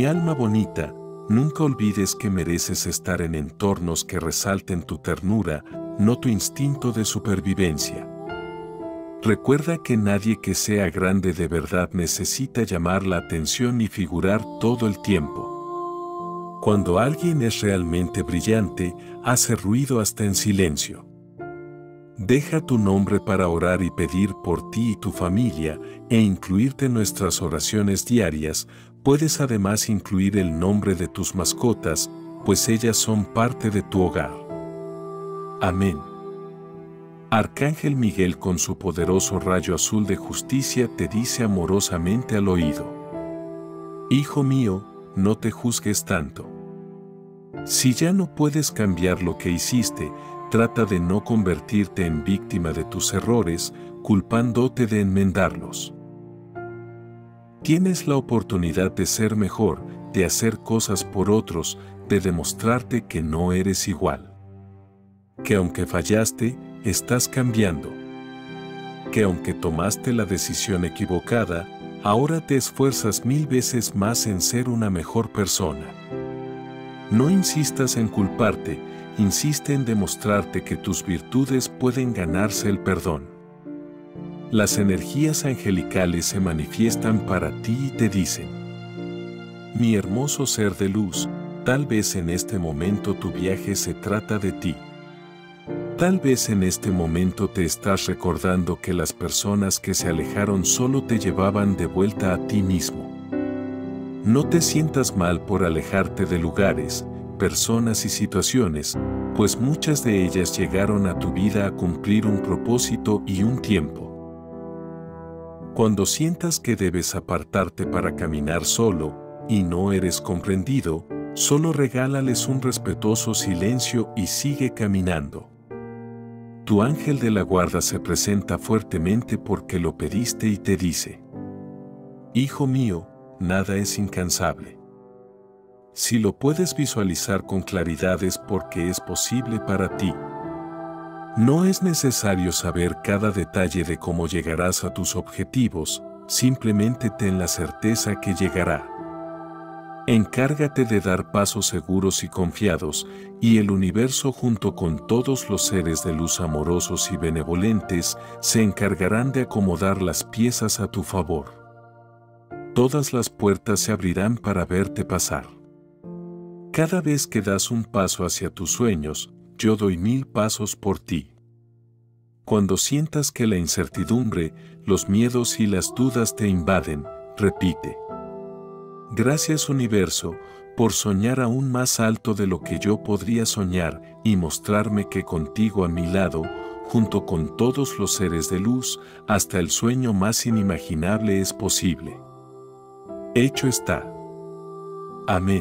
alma bonita, nunca olvides que mereces estar en entornos que resalten tu ternura, no tu instinto de supervivencia. Recuerda que nadie que sea grande de verdad necesita llamar la atención y figurar todo el tiempo. Cuando alguien es realmente brillante, hace ruido hasta en silencio. Deja tu nombre para orar y pedir por ti y tu familia e incluirte en nuestras oraciones diarias. Puedes además incluir el nombre de tus mascotas, pues ellas son parte de tu hogar. Amén. Arcángel Miguel con su poderoso rayo azul de justicia te dice amorosamente al oído: Hijo mío, no te juzgues tanto. Si ya no puedes cambiar lo que hiciste, trata de no convertirte en víctima de tus errores, culpándote de enmendarlos. Tienes la oportunidad de ser mejor, de hacer cosas por otros, de demostrarte que no eres igual. Que aunque fallaste, estás cambiando. Que aunque tomaste la decisión equivocada, ahora te esfuerzas 1000 veces más en ser una mejor persona. No insistas en culparte, insiste en demostrarte que tus virtudes pueden ganarse el perdón. Las energías angelicales se manifiestan para ti y te dicen: mi hermoso ser de luz, tal vez en este momento tu viaje se trata de ti. Tal vez en este momento te estás recordando que las personas que se alejaron solo te llevaban de vuelta a ti mismo. No te sientas mal por alejarte de lugares, personas y situaciones, pues muchas de ellas llegaron a tu vida a cumplir un propósito y un tiempo. Cuando sientas que debes apartarte para caminar solo y no eres comprendido, solo regálales un respetuoso silencio y sigue caminando. Tu ángel de la guarda se presenta fuertemente porque lo pediste y te dice: Hijo mío, nada es incansable. Si lo puedes visualizar con claridad es porque es posible para ti. No es necesario saber cada detalle de cómo llegarás a tus objetivos, simplemente ten la certeza que llegará. Encárgate de dar pasos seguros y confiados, y el universo junto con todos los seres de luz amorosos y benevolentes se encargarán de acomodar las piezas a tu favor. Todas las puertas se abrirán para verte pasar. Cada vez que das un paso hacia tus sueños, yo doy 1000 pasos por ti. Cuando sientas que la incertidumbre, los miedos y las dudas te invaden, repite: gracias universo, por soñar aún más alto de lo que yo podría soñar y mostrarme que contigo a mi lado, junto con todos los seres de luz, hasta el sueño más inimaginable es posible. Hecho está. Amén.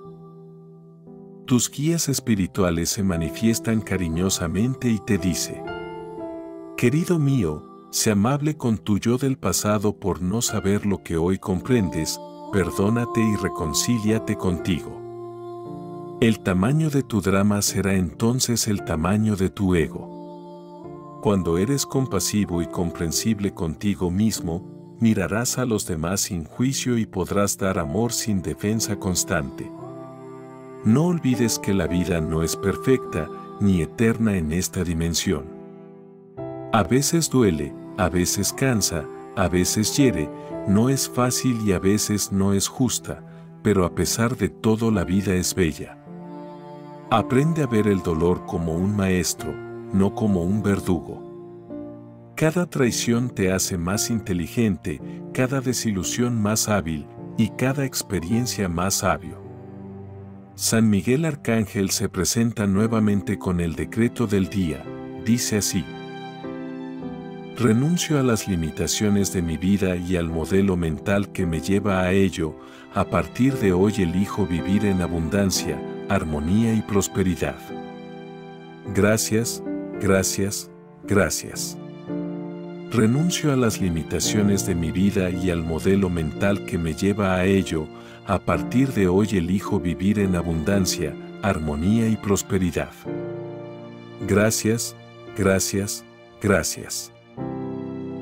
Tus guías espirituales se manifiestan cariñosamente y te dice: querido mío, sé amable con tu yo del pasado por no saber lo que hoy comprendes, perdónate y reconcíliate contigo. El tamaño de tu drama será entonces el tamaño de tu ego. Cuando eres compasivo y comprensible contigo mismo, mirarás a los demás sin juicio y podrás dar amor sin defensa constante. No olvides que la vida no es perfecta ni eterna en esta dimensión. A veces duele, a veces cansa, a veces hiere, no es fácil y a veces no es justa, pero a pesar de todo la vida es bella. Aprende a ver el dolor como un maestro, no como un verdugo. Cada traición te hace más inteligente, cada desilusión más hábil y cada experiencia más sabio. San Miguel Arcángel se presenta nuevamente con el decreto del día, dice así: renuncio a las limitaciones de mi vida y al modelo mental que me lleva a ello, a partir de hoy elijo vivir en abundancia, armonía y prosperidad. Gracias, gracias, gracias. Renuncio a las limitaciones de mi vida y al modelo mental que me lleva a ello, a partir de hoy elijo vivir en abundancia, armonía y prosperidad. Gracias, gracias, gracias.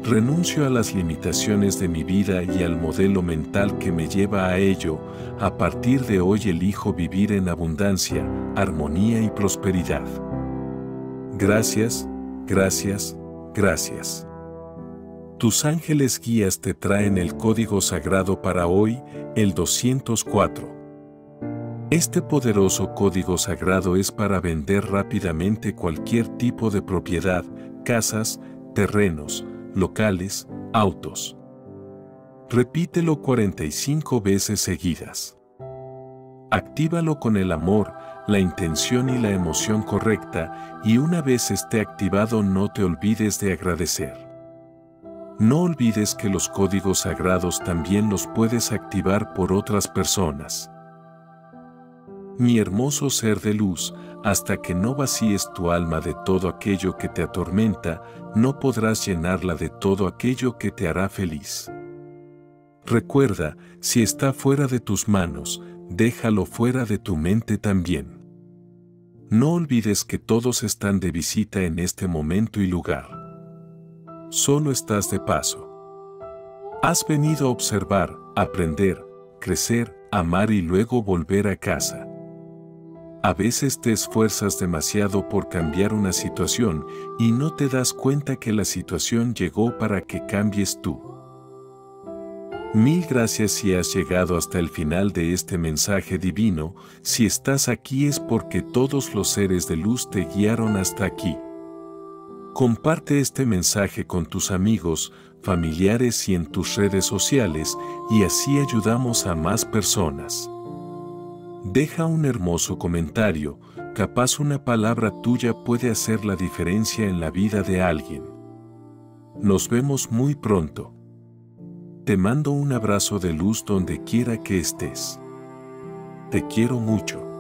Renuncio a las limitaciones de mi vida y al modelo mental que me lleva a ello. A partir de hoy elijo vivir en abundancia, armonía y prosperidad. Gracias, gracias, gracias. Tus ángeles guías te traen el código sagrado para hoy, el 204. Este poderoso código sagrado es para vender rápidamente cualquier tipo de propiedad, casas, terrenos, locales, autos. Repítelo 45 veces seguidas. Actívalo con el amor, la intención y la emoción correcta, y una vez esté activado no te olvides de agradecer. No olvides que los códigos sagrados también los puedes activar por otras personas. Mi hermoso ser de luz, hasta que no vacíes tu alma de todo aquello que te atormenta, no podrás llenarla de todo aquello que te hará feliz. Recuerda, si está fuera de tus manos, déjalo fuera de tu mente también. No olvides que todos están de visita en este momento y lugar. Solo estás de paso. Has venido a observar, aprender, crecer, amar y luego volver a casa. A veces te esfuerzas demasiado por cambiar una situación y no te das cuenta que la situación llegó para que cambies tú. Mil gracias si has llegado hasta el final de este mensaje divino. Si estás aquí es porque todos los seres de luz te guiaron hasta aquí. Comparte este mensaje con tus amigos, familiares y en tus redes sociales y así ayudamos a más personas. Deja un hermoso comentario, capaz una palabra tuya puede hacer la diferencia en la vida de alguien. Nos vemos muy pronto. Te mando un abrazo de luz donde quiera que estés. Te quiero mucho.